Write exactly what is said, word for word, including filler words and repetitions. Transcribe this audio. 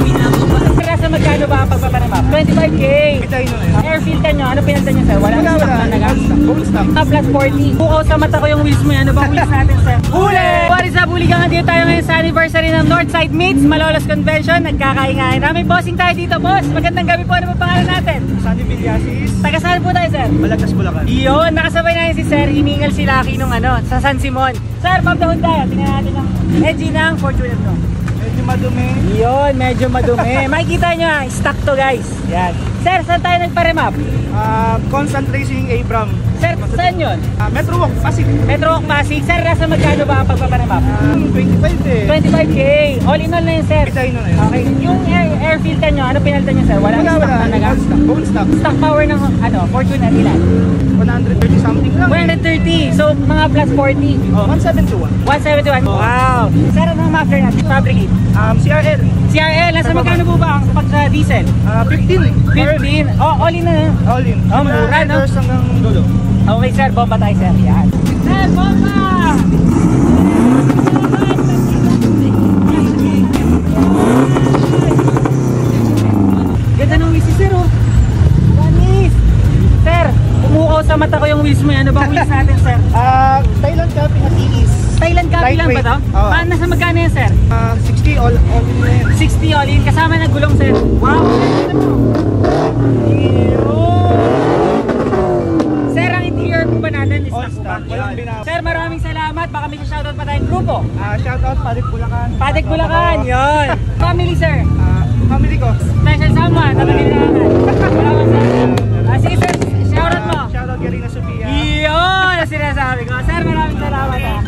Sa magkano ba ang pagpapanamap? twenty-five K. Air filter nyo, ano pinalta nyo sir? Wala Wala, stock wala. na naga? Full stock. Ah, plus forty. Bukaw sa mata ko yung wheels mo yan. Ano bang wheels natin sir? Huli! What is up? Huli ka nga dito tayo ngayon sa anniversary ng Northside Meets Malolos Convention. Nagkakaingahin. Raming bossing tayo dito boss. Magandang gabi po. Ano ba pangalan natin? Sunny Villasis. Taga saan po tayo sir? Balagtas, Bulacan. Yun, nakasabay natin si sir. Hiningal si Lucky nung ano, sa San Simon. Sir, Ma'am Dahon tayo. Tingnan natin ang engine ng Fortuner Pro. Medyo madumi. Yun, medyo madumi. Makikita nyo ha, stock to guys. Yan. Sir, saan tayo nagpa-remap? Uh, Constant Racing Abram. Sir, saan yun? Uh, Metro Walk, Pasig. Metro Walk Pasig. Sir, nasa magkano ba ang pagpapanamap? Uh, twenty-five eh. twenty-five K. All in all na yun, sir. Design na yun. Okay. Yung air, air filter nyo, ano pinalta nyo, sir? Wala, Wala, stock wala. na naga? Full stock. Full stock. Stock power ng ano, Fortuner, ilan? one thirty something lang. one thirty. So, mga plus forty. Oh, one seventy-one. one seventy-one. Wow. Sir, ano ang muffler natin? Fabricate. Um, C R L. C R L, nasa magkano po ba ang pag sa diesel? Uh, fifteen. fifteen. Oh, all in na. All in. Oh, mura, no? Headers hanggang dulo. Okay sir, bomba tayo sir. Yan. Sir, bomba! Ganda ng wheels sir oh. Wanis! Sir, umukaw sa mata ko yung wheels mo yan. Ano bang wheels natin sir? Uh, Thailand Capping at Igis. Thailand copy lang ba to? Oo. Paano nasa magkano yan sir? Uh, sixty all, all in na yan. sixty all in. Kasama na gulong sir. Wow! Sir, ang interior po ba natin is All stock po ba? stock. Walang binawa. Sir, maraming salamat. Baka may shoutout pa tayong grupo. Uh, shoutout Padik Bulacan. Padik Bulacan, yun. Family sir. Uh, family ko. Special someone, tatagin na natin. Salamat sir. Ah, sige sir, shoutout mo. Uh, shoutout Garina Sofia. Yun ang sinasabi ko. Sir, maraming salamat ha.